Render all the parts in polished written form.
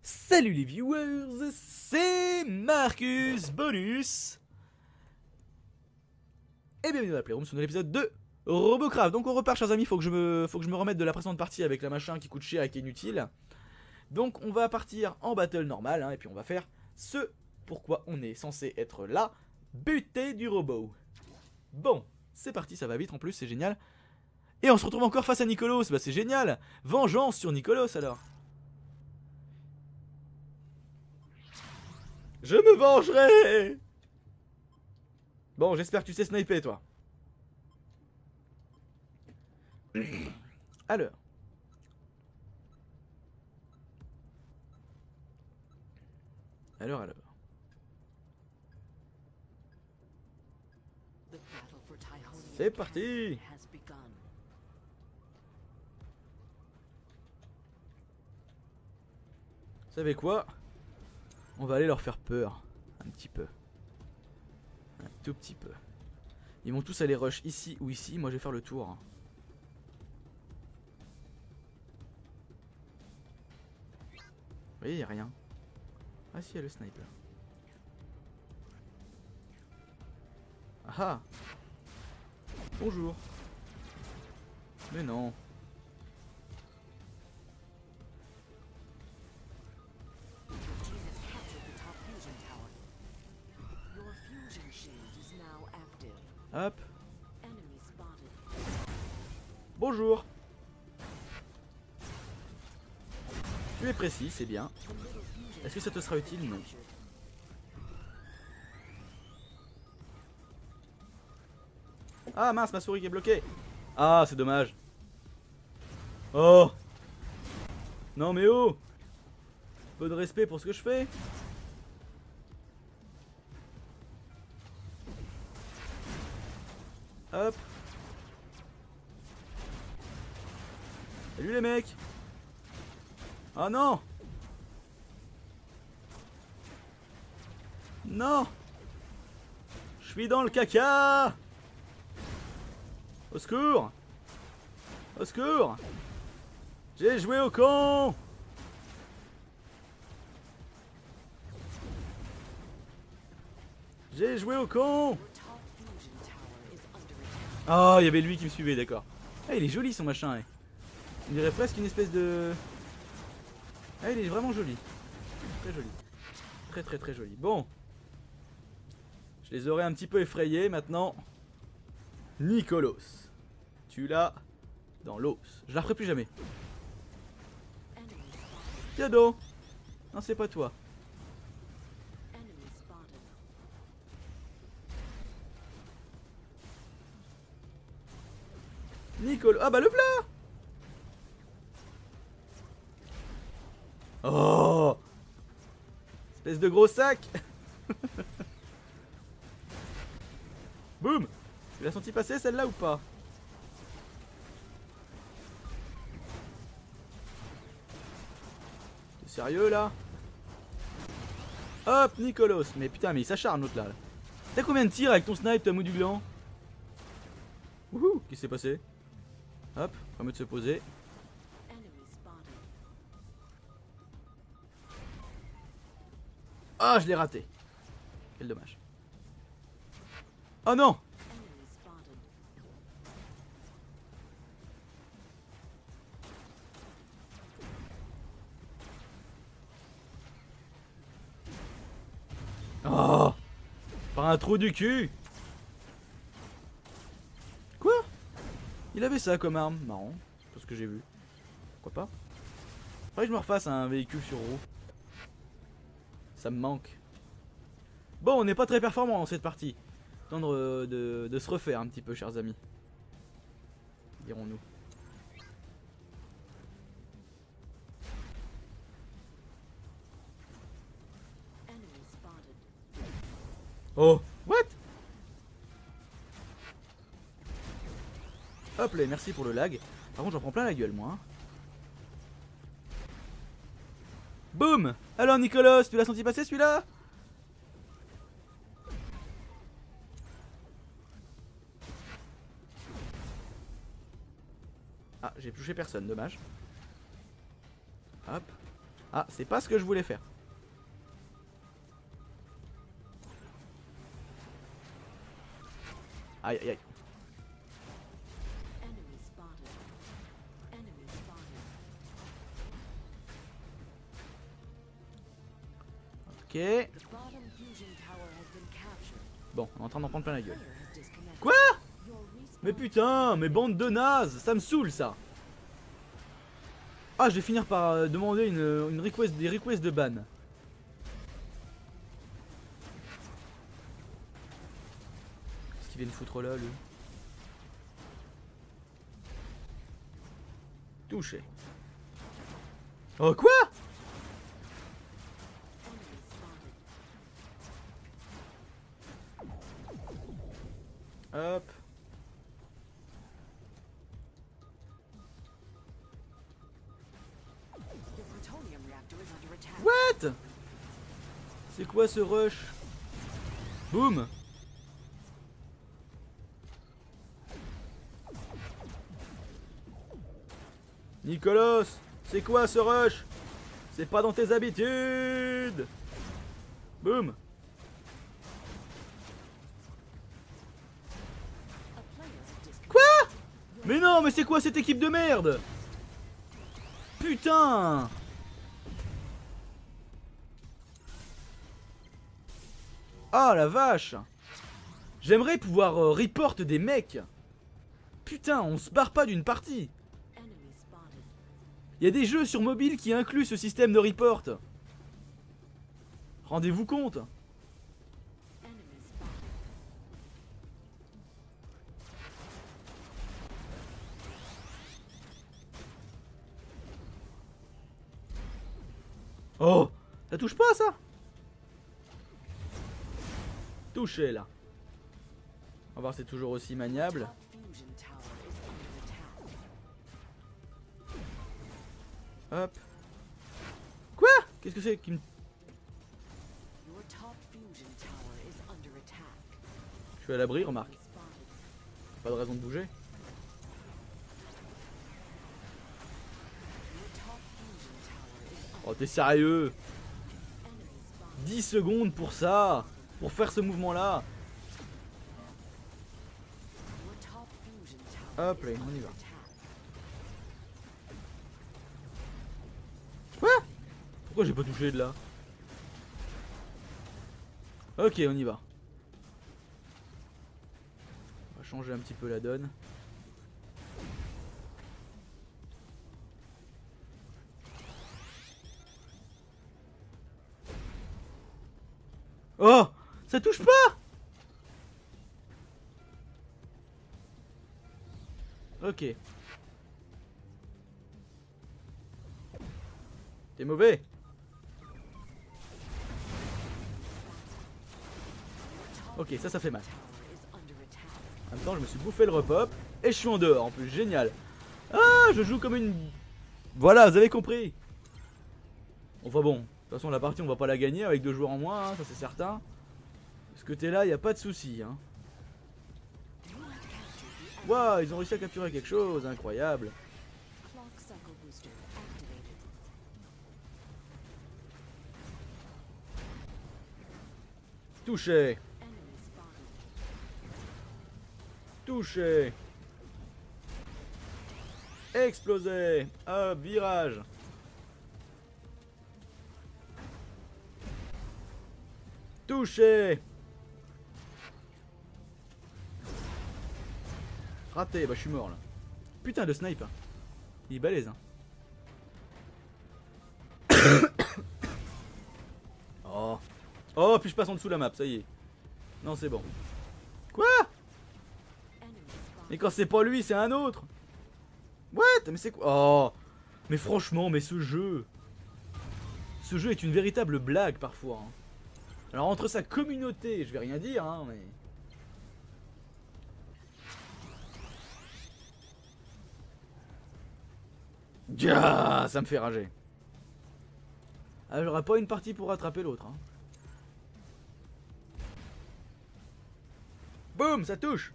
Salut les viewers, c'est Marcus Bonus et bienvenue dans la Playroom sur l'épisode de Robocraft. Donc on repart, chers amis, faut que je me remette de la précédente partie avec la machin qui coûte cher et qui est inutile. Donc on va partir en battle normal hein, et puis on va faire ce pourquoi on est censé être là, buter du robot. Bon, c'est parti, ça va vite en plus, c'est génial. Et on se retrouve encore face à Nicolos, bah c'est génial. Vengeance sur Nicolos alors. Je me vengerai. Bon, j'espère que tu sais sniper, toi. Alors. Alors. C'est parti. Vous savez quoi? On va aller leur faire peur. Un petit peu. Un tout petit peu. Ils vont tous aller rush ici ou ici. Moi je vais faire le tour. Vous voyez, il n'y a rien. Ah si, il y a le sniper. Ah ah. Bonjour. Mais non. Hop. Bonjour. Tu es précis, c'est bien. Est-ce que ça te sera utile? Non. Ah mince, ma souris qui est bloquée. Ah, c'est dommage. Oh. Non mais oh. Peu de respect pour ce que je fais. Hop. Salut les mecs. Oh non. Non. Je suis dans le caca. Au secours. Au secours. J'ai joué au con. J'ai joué au con. Oh, il y avait lui qui me suivait, d'accord. Ah, il est joli son machin. On dirait presque une espèce de... Ah, il est vraiment joli. Très joli. Très très très joli. Bon. Je les aurais un petit peu effrayés maintenant. Nicolos. Tu l'as dans l'os. Je la ferai plus jamais. Cadeau. Non, c'est pas toi. Nicolas. Ah bah le plat. Oh. Espèce de gros sac. Boum. Tu l'as senti passer celle-là ou pas? T'es sérieux là? Hop, Nicolos. Mais putain, mais il s'acharne l'autre là. T'as combien de tirs avec ton snipe, toi, mou du gland? Wouhou, qu'est-ce qui s'est passé? Hop, permet de se poser. Ah, je l'ai raté. Quel dommage. Oh non. Oh. Par un trou du cul. Quoi? Il avait ça comme arme. Marrant. C'est pas ce que j'ai vu. Pourquoi pas? Faudrait que je me refasse un véhicule sur roue. Ça me manque. Bon, on n'est pas très performant dans cette partie. Attendre de se refaire un petit peu, chers amis. Dirons-nous. Oh, what? Hop là, merci pour le lag. Par contre, j'en prends plein la gueule, moi. Hein. Boum. Alors, Nicolas, tu l'as senti passer celui-là? Ah, j'ai touché personne, dommage. Hop. Ah, c'est pas ce que je voulais faire. Aïe aïe aïe. Ok. Bon, on est en train d'en prendre plein la gueule. Quoi? Mais putain, mais bande de nazes, ça me saoule ça. Ah, je vais finir par demander une request, des requests de ban. Qu'est-ce qu'il vient de foutre là, lui? Touché. Oh, quoi? Hop. What? C'est quoi ce rush? Boum. Nicolas, c'est quoi ce rush? C'est pas dans tes habitudes. Boum. Quoi? Mais non, mais c'est quoi cette équipe de merde? Putain. Ah la vache. J'aimerais pouvoir report des mecs. Putain, on se barre pas d'une partie. Il y a des jeux sur mobile qui incluent ce système de report. Rendez-vous compte. Oh, ça touche pas ça? Touché là. On va voir si c'est toujours aussi maniable. Hop. Quoi? Qu'est-ce que c'est qui me... Je suis à l'abri, remarque. Pas de raison de bouger. Oh, t'es sérieux? 10 secondes pour ça? Pour faire ce mouvement là? Hop là, on y va. Quoi? Pourquoi j'ai pas touché de là? Ok, on y va. On va changer un petit peu la donne. Oh! Ça touche pas! Ok. T'es mauvais. Ok, ça fait mal. En même temps, je me suis bouffé le repop et je suis en dehors en plus, génial. Ah, je joue comme une... Voilà, vous avez compris. Enfin bon, de toute façon la partie on va pas la gagner avec 2 joueurs en moins, hein, ça c'est certain. Parce que t'es là, y a pas de souci. Hein. Waouh, ils ont réussi à capturer quelque chose, incroyable. Touché. Touché. Explosé. Hop, virage. Touché. Raté, bah je suis mort là. Putain de snipe. Il est balèze. Hein. Oh. Oh, puis je passe en dessous la map, ça y est. Non, c'est bon. Quoi? Mais quand c'est pas lui, c'est un autre. What? Mais c'est quoi? Oh. Mais franchement, mais ce jeu. Ce jeu est une véritable blague parfois. Hein. Alors entre sa communauté, je vais rien dire, hein, mais... Ah, ça me fait rager. Ah, j'aurai pas une partie pour rattraper l'autre. Hein. Boum, ça touche.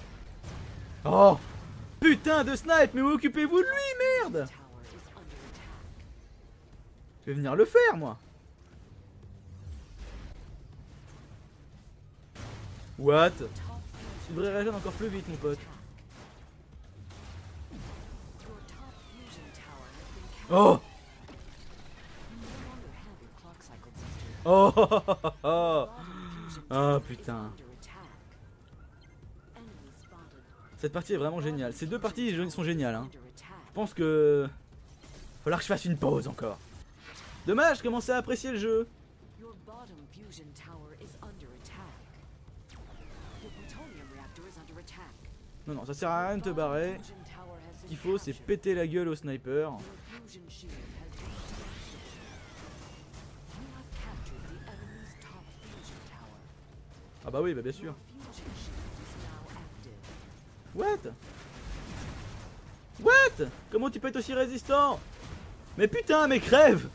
Oh, putain de snipe, mais occupez-vous de lui, merde. Je vais venir le faire moi. What? Tu devrais réagir encore plus vite mon pote. Oh. Oh, oh, oh, oh, oh. Oh putain. Cette partie est vraiment géniale. Ces deux parties sont géniales hein. Je pense que... falloir que je fasse une pause encore. Dommage, je commençais à apprécier le jeu. Non, non, ça sert à rien de te barrer. Ce qu'il faut, c'est péter la gueule au sniper. Ah bah oui, bah bien sûr. What? What? Comment tu peux être aussi résistant? Mais putain, mais crève!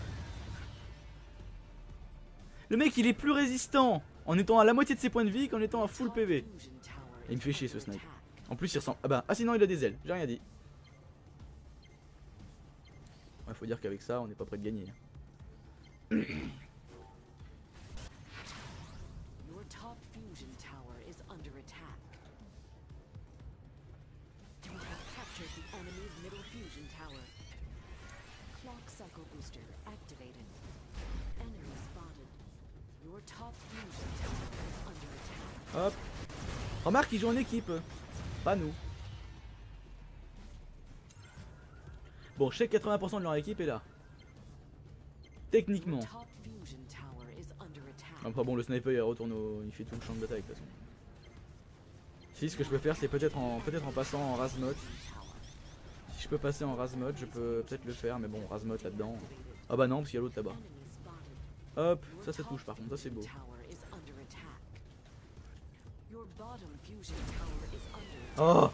Le mec, il est plus résistant en étant à la moitié de ses points de vie qu'en étant à full PV. Et il me fait chier ce snipe. En plus, il ressemble... ah bah, ah sinon, il a des ailes. J'ai rien dit. Ouais, faut dire qu'avec ça, on n'est pas prêt de gagner. Hop. Remarque, ils jouent en équipe. Pas nous. Bon, je sais que 80% de leur équipe est là. Techniquement. Enfin bon, le sniper il retourne il fait tout le champ de bataille de toute façon. Si, ce que je peux faire, c'est peut-être en passant en Razmod. Si je peux passer en Razmod, je peux peut-être le faire, mais bon, Razmod là-dedans. Ah bah non, parce qu'il y a l'autre là-bas. Hop, ça touche par contre, ça c'est beau. Oh!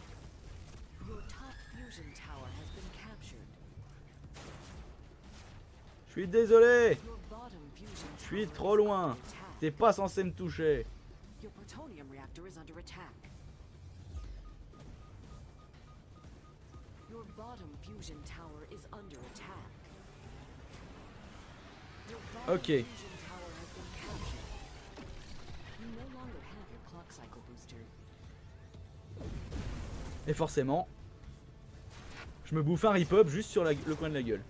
Je suis désolé! Je suis trop loin! T'es pas censé me toucher! Ok. Et forcément, je me bouffe un rip-up juste sur le coin de la gueule.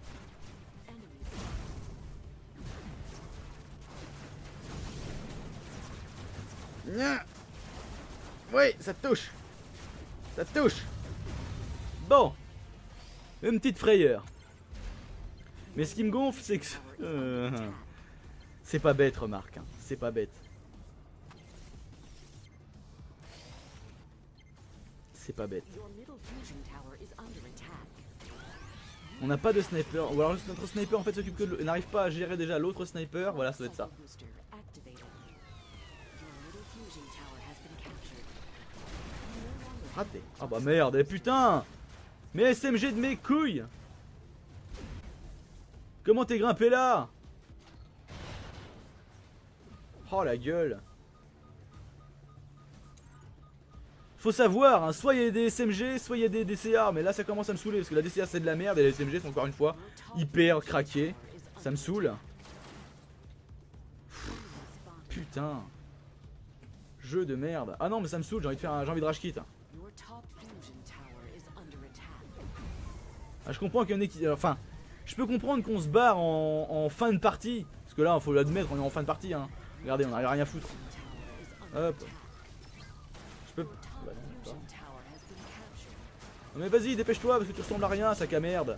Oui, ça touche. Ça touche. Bon. Une petite frayeur. Mais ce qui me gonfle, c'est que... c'est pas bête, remarque. Hein. C'est pas bête. C'est pas bête. On n'a pas de sniper. Ou alors notre sniper en fait s'occupe que n'arrive pas à gérer déjà l'autre sniper. Voilà, ça doit être ça. Raté. Ah bah merde, et putain. Mais SMG de mes couilles. Comment t'es grimpé là? Oh la gueule. Faut savoir, hein, soit il y a des SMG, soit il y a des DCA, mais là ça commence à me saouler parce que la DCA c'est de la merde et les SMG sont encore une fois hyper craqués. Ça me saoule. Putain. Jeu de merde. Ah non mais ça me saoule, j'ai envie de faire j'ai envie de rage kit. Ah, je comprends qu'il y en ait qui. Enfin, je peux comprendre qu'on se barre en fin de partie. Parce que là, faut l'admettre, on est en fin de partie. Hein. Regardez, on n'a rien à foutre. Hop. Je peux. Bah non, non mais vas-y, dépêche-toi parce que tu ressembles à rien, sac à merde.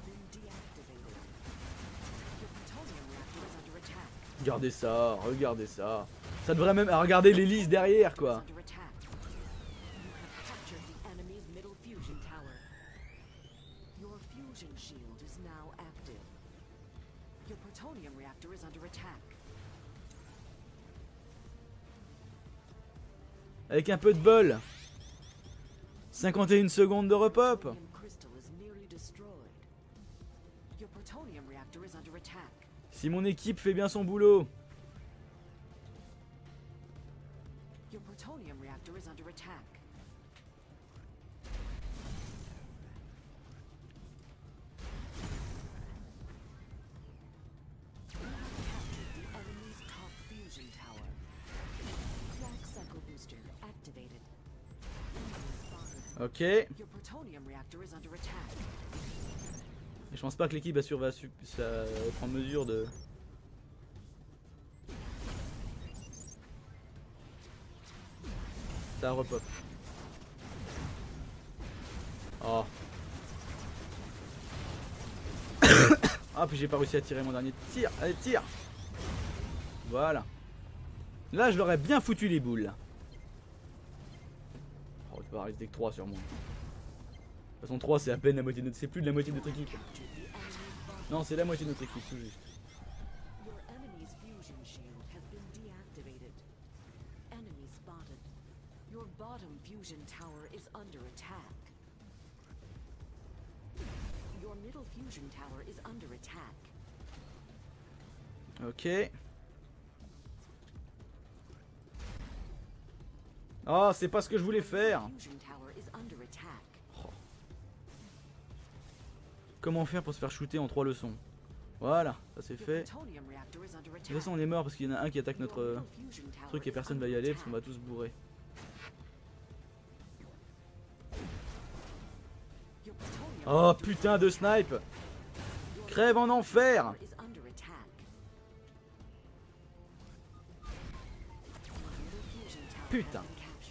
Regardez ça, regardez ça. Ça devrait même regarder l'hélice derrière quoi. Avec un peu de bol. 51 secondes de repop. Si mon équipe fait bien son boulot. Ok. Et je pense pas que l'équipe va être en mesure de... Ça repop. Oh. Ah, puis j'ai pas réussi à tirer mon dernier tir. Allez, tire. Voilà. Là, je l'aurais bien foutu les boules. Oh, tu vas rester que 3 sur moi. De toute façon, 3 c'est à peine la moitié de notre... C'est plus de la moitié de notre équipe. Non, c'est la moitié de notre équipe, tout juste. Ok. Oh, c'est pas ce que je voulais faire. Oh. Comment faire pour se faire shooter en 3 leçons? Voilà, ça c'est fait. De toute façon, on est mort parce qu'il y en a un qui attaque notre truc et personne va y aller parce qu'on va tous bourrer. Oh putain de snipe! Crève en enfer! Putain!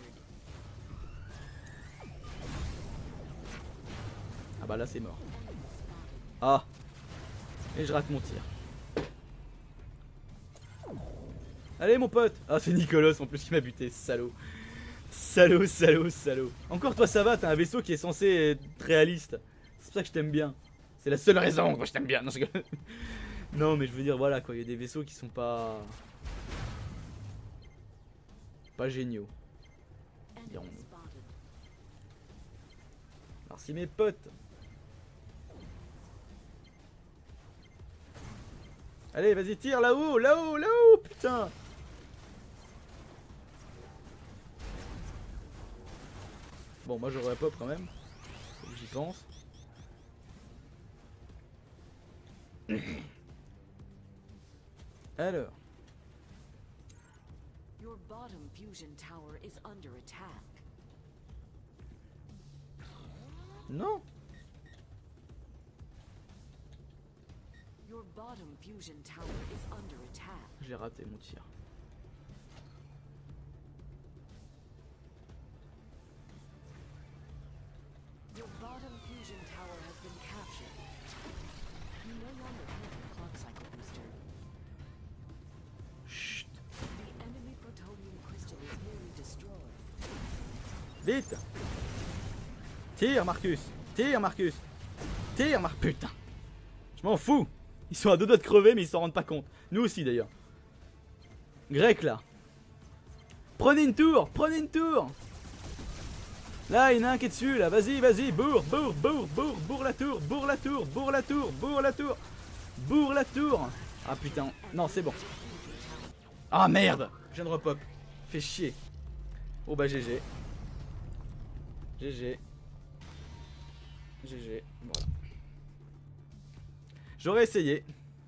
Ah bah là c'est mort. Ah! Et je rate mon tir. Allez mon pote! Ah c'est Nicolas en plus qui m'a buté, salaud. Salaud, salaud, salaud. Encore toi ça va, t'as un vaisseau qui est censé être réaliste. C'est pour ça que je t'aime bien. C'est la seule raison pourquoi je t'aime bien. Non, non mais je veux dire voilà quoi, il y a des vaisseaux qui sont pas géniaux. Dirons-nous. Alors si mes potes... Allez vas-y tire là-haut, là-haut, là-haut, putain. Bon moi j'aurais pop quand même. J'y pense. Alors. Non. J'ai raté mon tir. Chut. Vite. Tire Marcus. Tire Marcus. Tire Marcus. Putain. Je m'en fous. Ils sont à 2 doigts de crever mais ils s'en rendent pas compte. Nous aussi d'ailleurs. Grec là. Prenez une tour. Prenez une tour. Là il y en a un qui est dessus là. Vas-y, vas-y. Bourre, bourre, bourre, bourre. Bourre la tour. Bourre la tour. Bourre la tour. Bourre la tour. Bourre la tour. Ah putain. Non c'est bon. Ah merde. Je viens de repop. Fait chier. Oh bah GG. GG. GG. Voilà. J'aurais essayé.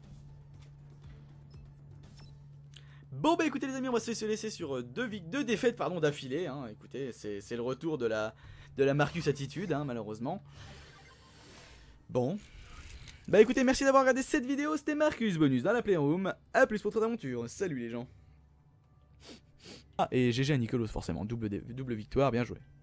Bon bah écoutez les amis, on va se laisser sur deux défaites d'affilée. Hein. Écoutez, c'est le retour de la Marcus attitude, hein, malheureusement. Bon. Bah écoutez, merci d'avoir regardé cette vidéo. C'était Marcus Bonus dans la Playroom. A plus pour d'autres aventures. Salut les gens. Ah et GG à Nicolas forcément. Double victoire, bien joué.